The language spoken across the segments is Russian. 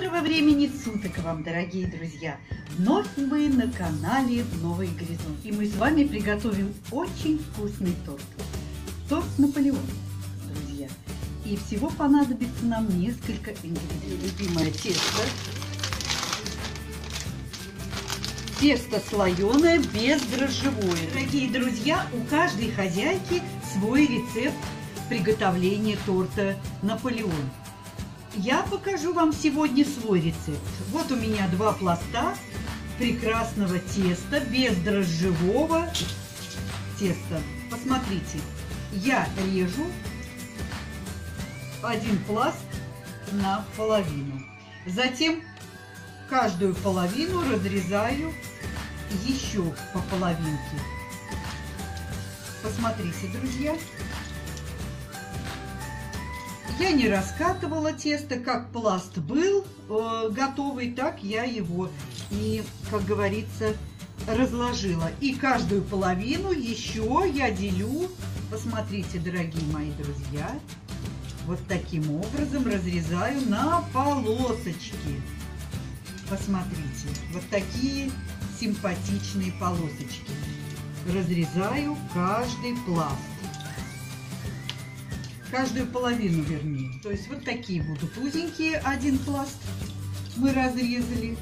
Доброго времени суток вам, дорогие друзья! Вновь мы на канале Новый Горизонт. И мы с вами приготовим очень вкусный торт. Торт Наполеон, друзья. И всего понадобится нам несколько ингредиентов. Любимое тесто. Тесто слоеное, бездрожжевое. Дорогие друзья, у каждой хозяйки свой рецепт приготовления торта Наполеон. Я покажу вам сегодня свой рецепт. Вот у меня два пласта прекрасного теста, бездрожжевого теста. Посмотрите, я режу один пласт на половину. Затем каждую половину разрезаю еще по половинке. Посмотрите, друзья. Я не раскатывала тесто, как пласт был готовый, так я его и, как говорится, разложила. И каждую половину еще я делю, посмотрите, дорогие мои друзья, вот таким образом разрезаю на полосочки. Посмотрите, вот такие симпатичные полосочки. Разрезаю каждый пласт. Каждую половину, вернее. То есть вот такие будут узенькие, один пласт мы разрезали.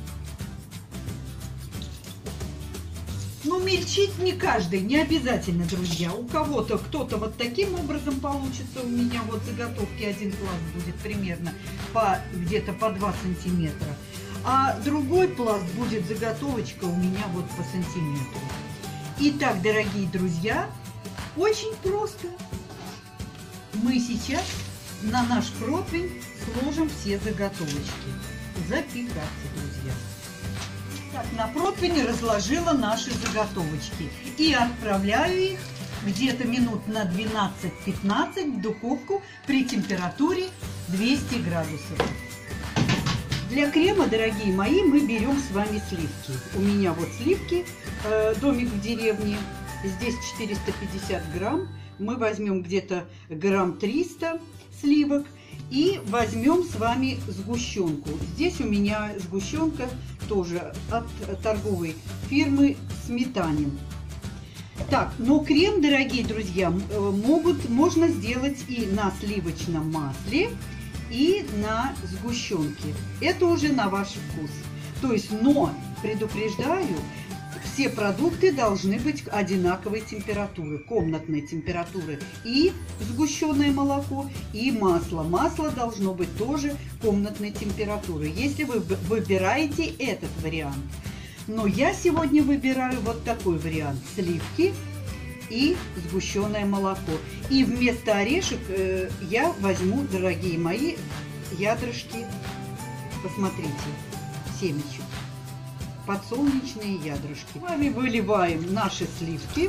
Но мельчить не каждый, не обязательно, друзья. У кого-то, кто-то вот таким образом получится. У меня вот заготовки один пласт будет примерно где-то по 2 сантиметра. А другой пласт будет заготовочка у меня вот по сантиметру. Итак, дорогие друзья, очень просто. Мы сейчас на наш противень сложим все заготовочки. Запекаться, друзья. Так, на противень разложила наши заготовочки. И отправляю их где-то минут на 12-15 в духовку при температуре 200 градусов. Для крема, дорогие мои, мы берем с вами сливки. У меня вот сливки, домик в деревне. Здесь 450 грамм. Мы возьмем где-то грамм 300 сливок и возьмем с вами сгущенку. Здесь у меня сгущенка тоже от торговой фирмы Сметанин. Так, но крем, дорогие друзья, можно сделать и на сливочном масле, и на сгущенке. Это уже на ваш вкус. То есть, но предупреждаю, все продукты должны быть одинаковой температуры, комнатной температуры. И сгущенное молоко, и масло. Масло должно быть тоже комнатной температуры, если вы выбираете этот вариант. Но я сегодня выбираю вот такой вариант. Сливки и сгущенное молоко. И вместо орешек я возьму, дорогие мои, ядрышки. Посмотрите, семечек. Подсолнечные ядрышки. Мы выливаем наши сливки.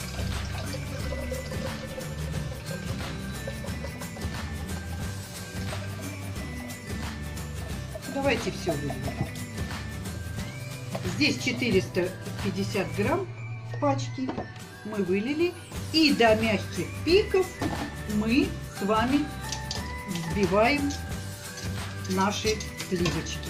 Давайте все выльем. Здесь 450 грамм пачки мы вылили. И до мягких пиков мы с вами взбиваем наши сливочки.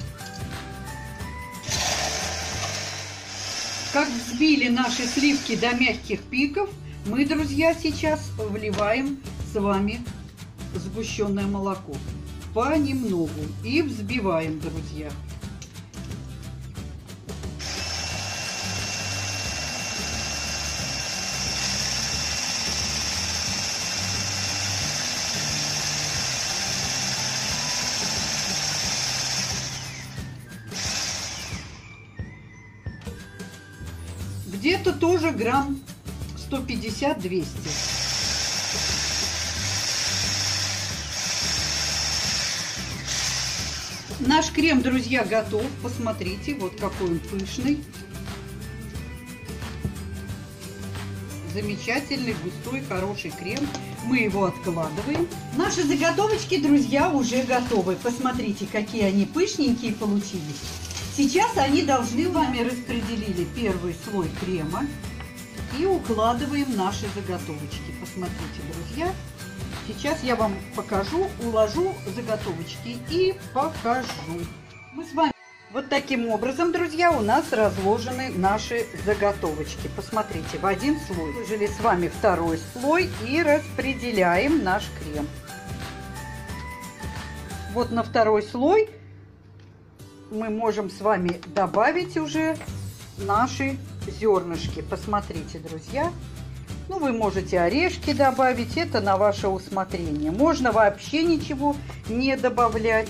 Как взбили наши сливки до мягких пиков, мы, друзья, сейчас вливаем с вами сгущенное молоко понемногу и взбиваем, друзья. Где-то тоже грамм 150-200. Наш крем, друзья, готов. Посмотрите, вот какой он пышный. Замечательный, густой, хороший крем. Мы его откладываем. Наши заготовочки, друзья, уже готовы. Посмотрите, какие они пышненькие получились. Сейчас они должны, вами распределили первый слой крема и укладываем наши заготовочки. Посмотрите, друзья, Сейчас я вам покажу, уложу заготовочки и покажу. Мы с вами вот таким образом, друзья, у нас разложены наши заготовочки. Посмотрите, в один слой выложили с вами второй слой и распределяем наш крем. Вот на второй слой мы можем с вами добавить уже наши зернышки. Посмотрите, друзья. Ну, вы можете орешки добавить, это на ваше усмотрение. Можно вообще ничего не добавлять.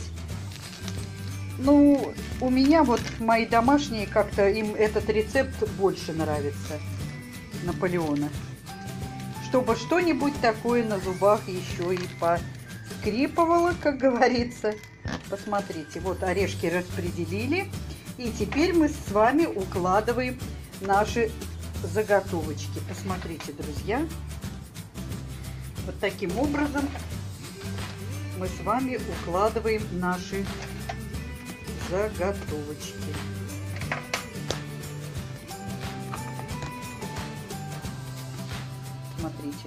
Ну, у меня вот мои домашние, как-то им этот рецепт больше нравится, Наполеона. Чтобы что-нибудь такое на зубах еще и поскрипывало, как говорится. Посмотрите, вот орешки распределили. И теперь мы с вами укладываем наши заготовочки. Посмотрите, друзья. Вот таким образом мы с вами укладываем наши заготовочки. Смотрите.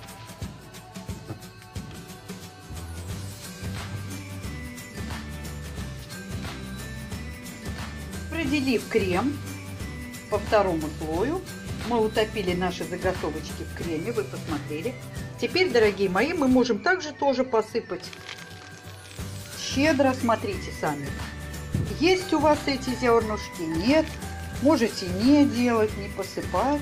Распределив крем по второму слою, мы утопили наши заготовочки в креме, вы посмотрели. Теперь, дорогие мои, мы можем также тоже посыпать щедро, смотрите сами. Есть у вас эти зернышки? Нет. Можете не делать, не посыпать.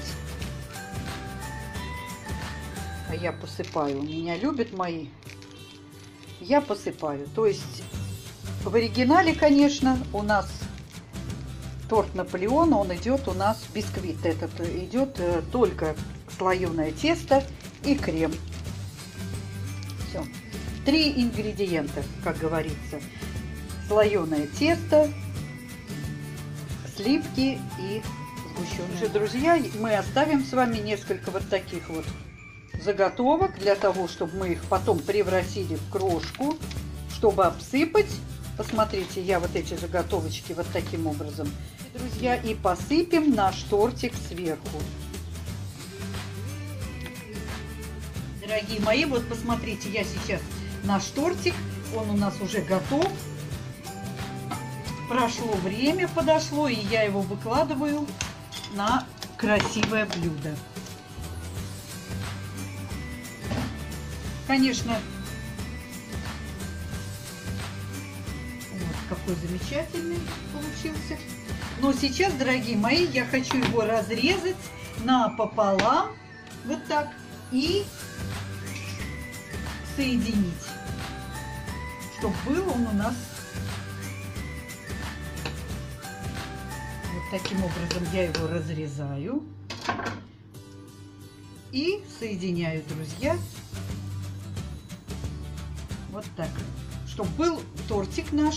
А я посыпаю. Меня любят мои. Я посыпаю. То есть в оригинале, конечно, у нас торт Наполеон, он идет у нас бисквит. Этот идет только слоеное тесто и крем. Все. 3 ингредиента, как говорится. Слоеное тесто, сливки и сгущенное. Друзья, мы оставим с вами несколько вот таких вот заготовок для того, чтобы мы их потом превратили в крошку, чтобы обсыпать. Посмотрите, я вот эти заготовочки вот таким образом, друзья, и посыпем наш тортик сверху. Дорогие мои, вот посмотрите, я сейчас наш тортик, он у нас уже готов. Прошло время, подошло, и я его выкладываю на красивое блюдо. Конечно, вот какой замечательный получился. Но сейчас, дорогие мои, я хочу его разрезать напополам, вот так, и соединить, чтобы был он у нас. Таким образом я его разрезаю и соединяю, друзья, вот так, чтобы был тортик наш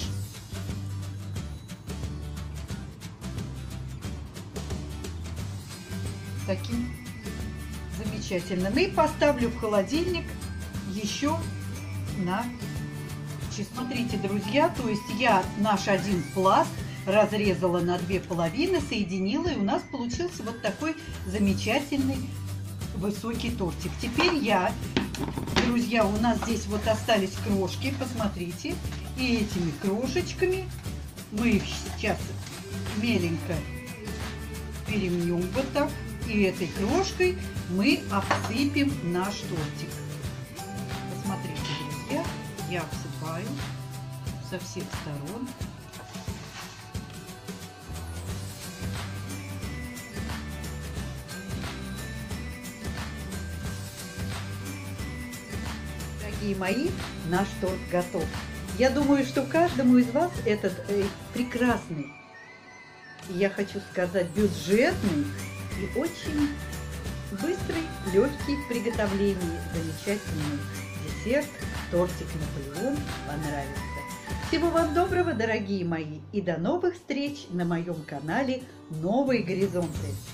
таким замечательным. И поставлю в холодильник еще на часы. Смотрите, друзья, то есть я наш один пласт разрезала на 2 половины, соединила, и у нас получился вот такой замечательный высокий тортик. Теперь я, друзья, у нас здесь вот остались крошки, посмотрите, и этими крошечками мы их сейчас меленько перемнем вот так, и этой крошкой мы обсыпем наш тортик. Посмотрите, друзья, я обсыпаю со всех сторон. Дорогие мои, наш торт готов. Я думаю, что каждому из вас этот прекрасный, я хочу сказать, бюджетный и очень быстрый, легкий в приготовлении замечательный десерт, тортик Наполеон понравится. Всего вам доброго, дорогие мои, и до новых встреч на моем канале «Новые горизонты».